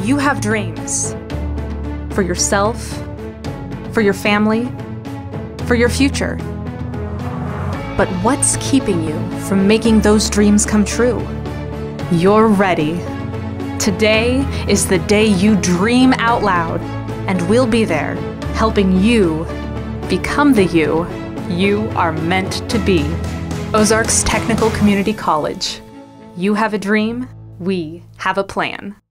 You have dreams for yourself, for your family, for your future. But what's keeping you from making those dreams come true? You're ready. Today is the day you dream out loud, and we'll be there helping you become the you are meant to be. Ozarks Technical Community College. You have a dream, we have a plan.